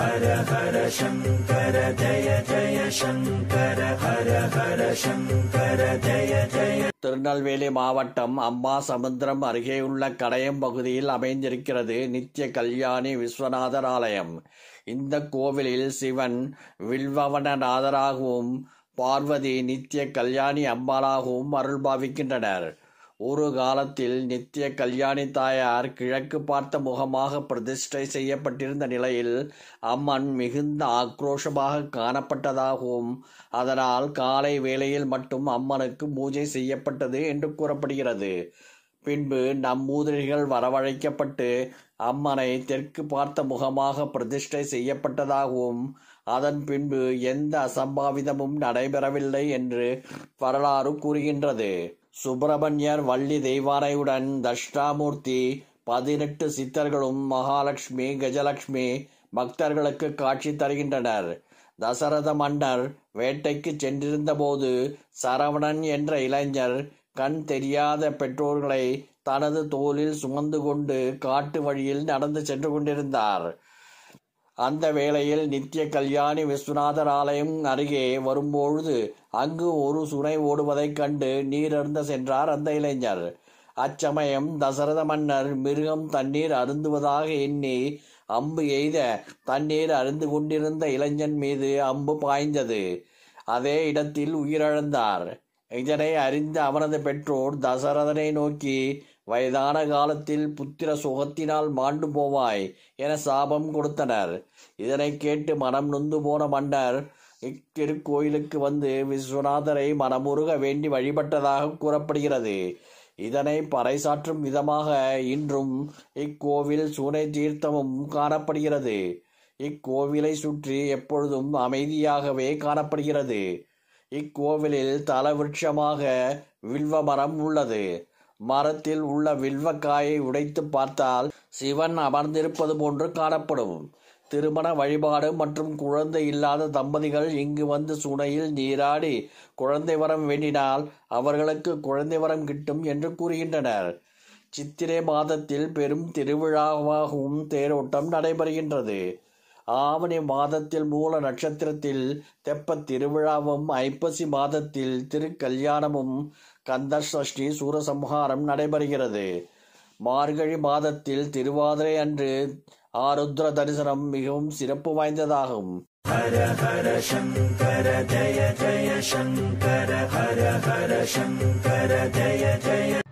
ஹர ஹர சங்கர ஜய ஜய சங்கர ஹர ஹர சங்கர ஜய ஜய. திருநெல்வேலி மாவட்டம் அம்பாசமுத்திரம் அருகேயுள்ள கடையம் பகுதியில் அமைந்திருக்கிறது நித்திய கல்யாணி விஸ்வநாதர் ஆலயம். இந்த கோவிலில் சிவன் வில்வவனநாதராகவும் பார்வதி நித்திய கல்யாணி அம்பாளாகவும் அருள் பாவிக்கின்றனர். ஒரு காலத்தில் நித்திய கல்யாணி தாயார் கிழக்கு பார்த்த முகமாக பிரதிஷ்டை செய்யப்பட்டிருந்த நிலையில் அம்மன் மிகுந்த ஆக்ரோஷமாக காணப்பட்டதாகவும் அதனால் காலை வேளையில் மட்டும் அம்மனுக்கு பூஜை செய்யப்பட்டது என்று கூறப்படுகிறது. பின்பு நம்மூதிரிகள் வரவழைக்கப்பட்டு அம்மனை தெற்கு பார்த்த முகமாக பிரதிஷ்டை செய்யப்பட்டதாகவும் அதன் பின்பு எந்த அசம்பாவிதமும் நடைபெறவில்லை என்று வரலாறு கூறுகின்றது. சுப்பிரமணியர் வள்ளி தெய்வானையுடன் தட்சிணாமூர்த்தி 18 சித்தர்களும் மகாலட்சுமி கஜலட்சுமி பக்தர்களுக்கு காட்சி தருகின்றனர். தசரத மன்னர் வேட்டைக்கு சென்றிருந்த போது சரவணன் என்ற இளைஞர் கண் தெரியாத பெற்றோர்களை தனது தோளில் சுமந்து கொண்டு காட்டு வழியில் நடந்து சென்று கொண்டிருந்தார். அந்த வேளையில் நித்திய கல்யாணி விஸ்வநாதர் ஆலயம் அருகே வரும்பொழுது அங்கு ஒரு சுனை ஓடுவதைக் கண்டு நீரருந்த சென்றார் அந்த இளைஞர். அச்சமயம் தசரத மன்னர் மிருகம் தண்ணீர் அருந்துவதாக எண்ணி அம்பு எய்த தண்ணீர் அருந்து கொண்டிருந்த இளைஞன் மீது அம்பு பாய்ந்தது. அதே இடத்தில் உயிரிழந்தார். இதனை அறிந்த அவனது பெற்றோர் தசரதனை நோக்கி, வயதான காலத்தில் புத்திர சுகத்தினால் மாண்டு போவாய் என சாபம் கொடுத்தனர். இதனை கேட்டு மனம் நொந்து போன மன்னர் இத்திருக்கோயிலுக்கு வந்து விஸ்வநாதரை மனமுருக வேண்டி வழிபட்டதாக கூறப்படுகிறது. இதனை பறைசாற்றும் விதமாக இன்றும் இக்கோவில் சூனை தீர்த்தமும் காணப்படுகிறது. இக்கோவிலை சுற்றி எப்பொழுதும் அமைதியாகவே காணப்படுகிறது. இக்கோவிலில் தலவிருட்சமாக வில்வ மரம் உள்ளது. மரத்தில் உள்ள வில்வக்காயை உடைத்து பார்த்தால் சிவன் அமர்ந்திருப்பது போன்று காணப்படும். திருமண வழிபாடு மற்றும் குழந்தை இல்லாத தம்பதிகள் இங்கு வந்து சுனையில் நீராடி குழந்தை வரம் வேண்டினால் அவர்களுக்கு குழந்தை வரம் கிட்டும் என்று கூறுகின்றனர். சித்திரை மாதத்தில் பெரும் திருவிழாவாகவும் தேரோட்டம் நடைபெறுகின்றது. ஆவணி மாதத்தில் மூல நட்சத்திரத்தில் தெப்பத் திருவிழாவும் ஐப்பசி மாதத்தில் திருக்கல்யாணமும் கந்தர் சஷ்டி சூரசம்ஹாரம் நடைபெறுகிறது. மார்கழி மாதத்தில் திருவாதிரை அன்று ஆருத்ர தரிசனம் மிகவும் சிறப்பு வாய்ந்ததாகும். ஹர ஹர சங்கர ஜய ஜய சங்கர ஹர ஹர சங்கர ஜய ஜய.